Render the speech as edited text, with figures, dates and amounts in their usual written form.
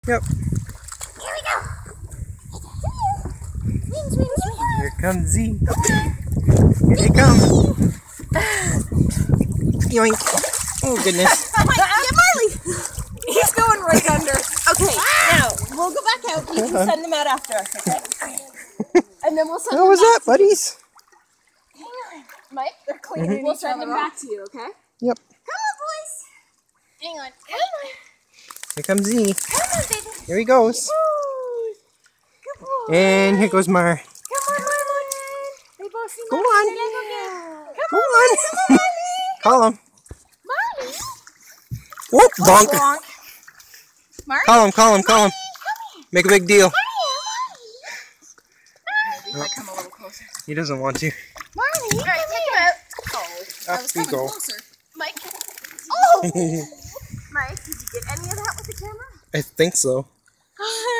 Yep. Here we go. Swing, swing, swing. Here comes Z. Here they come. Yoink. Oh goodness. Get Marley. He's going right under. Okay, now we'll go back out. You can send them out after us, okay? And then we'll send How them was back that, buddies? Hang on. Mike, they're cleaning We'll send them back to you, okay? Yep. Come on, boys. Hang on. Come on. Here comes Z. Come on, baby. Here he goes. Woo. Good boy. And here goes Mar. Come on, Marlon. They both seem Go like on. they're like, okay. Come Go on. on. Call him. Marley. Whoop, bonk. Bonk. Marley. Call him. Make a big deal. Maybe if I come a little closer. He doesn't want to. Marley, all right, take him out. Oh, I Up was we coming go. closer. Mike. Oh! Mike, did you get any of that with the camera? I think so.